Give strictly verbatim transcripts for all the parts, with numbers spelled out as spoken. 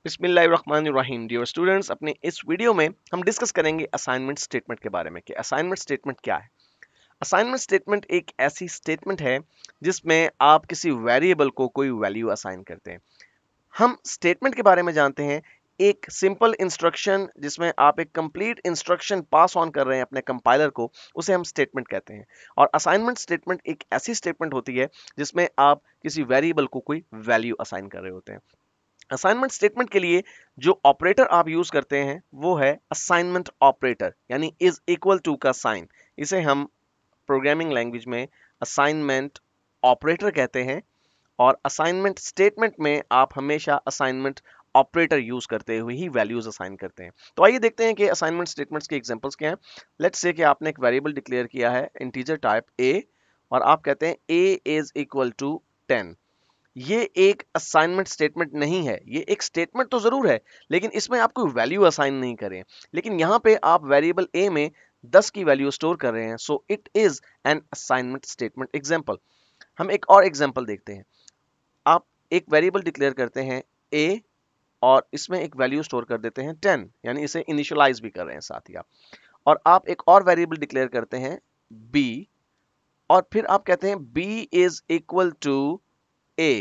बिस्मिल्लाहिर्रहमानिर्रहीम। Dear students, अपने इस वीडियो में हम डिस्कस करेंगे असाइनमेंट स्टेटमेंट के बारे में कि असाइनमेंट स्टेटमेंट क्या है। असाइनमेंट स्टेटमेंट एक ऐसी स्टेटमेंट है जिसमें आप किसी वेरिएबल को कोई वैल्यू असाइन करते हैं। हम स्टेटमेंट के बारे में जानते हैं, एक सिंपल इंस्ट्रक्शन जिसमें आप एक कंप्लीट इंस्ट्रक्शन पास ऑन कर रहे हैं अपने कंपाइलर को, उसे हम स्टेटमेंट कहते हैं। और असाइनमेंट स्टेटमेंट एक ऐसी स्टेटमेंट होती है जिसमें आप किसी वेरिएबल को कोई वैल्यू असाइन कर रहे होते हैं। असाइनमेंट स्टेटमेंट के लिए जो ऑपरेटर आप यूज करते हैं वो है असाइनमेंट ऑपरेटर, यानी इज इक्वल टू का साइन। इसे हम प्रोग्रामिंग लैंग्वेज में असाइनमेंट ऑपरेटर कहते हैं। और असाइनमेंट स्टेटमेंट में आप हमेशा असाइनमेंट ऑपरेटर यूज करते हुए ही वैल्यूज असाइन करते हैं। तो आइए देखते हैं कि असाइनमेंट स्टेटमेंट्स के एग्जांपल्स क्या हैं। लेट्स से कि आपने एक वेरिएबल डिक्लेयर किया है इंटीजर टाइप a, और आप कहते हैं a is equal to ten. ये एक असाइनमेंट स्टेटमेंट नहीं है, ये एक स्टेटमेंट तो जरूर है, लेकिन इसमें आप कोई वैल्यू असाइन नहीं करें। लेकिन यहाँ पे आप वेरिएबल a में दस की वैल्यू स्टोर कर रहे हैं, so it is an assignment statement example. हम एक और एग्जाम्पल देखते हैं। आप एक वेरिएबल डिक्लेयर करते हैं a, और इसमें एक वैल्यू स्टोर कर देते हैं टेन, यानी इसे इनिशियलाइज भी कर रहे हैं साथ ही आप। और आप एक और वेरिएबल डिक्लेयर करते हैं b, और फिर आप कहते हैं b is equal to a।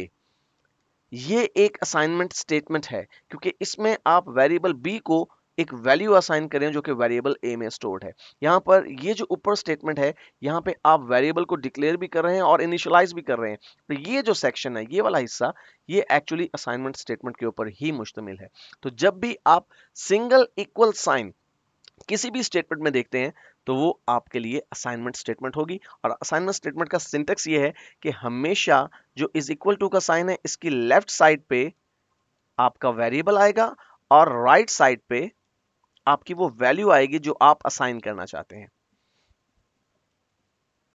ये एक असाइनमेंट स्टेटमेंट है क्योंकि इसमें आप वेरिएबल b को एक वैल्यू असाइन करें जो कि वेरिएबल a में स्टोर्ड है। यहाँ पर ये जो ऊपर स्टेटमेंट है, यहाँ पे आप वेरिएबल को डिक्लेयर भी कर रहे हैं और इनिशियलाइज भी कर रहे हैं। तो ये जो सेक्शन है, ये वाला हिस्सा, ये एक्चुअली असाइनमेंट स्टेटमेंट के ऊपर ही मुश्तमिल है। तो जब भी आप सिंगल इक्वल साइन किसी भी स्टेटमेंट में देखते हैं तो वो आपके लिए असाइनमेंट स्टेटमेंट होगी। और असाइनमेंट स्टेटमेंट का सिंटेक्स ये है कि हमेशा जो इज इक्वल टू का साइन है, इसकी लेफ्ट साइड पे आपका वेरिएबल आएगा और राइट साइड पे आपकी वो वैल्यू आएगी जो आप असाइन करना चाहते हैं।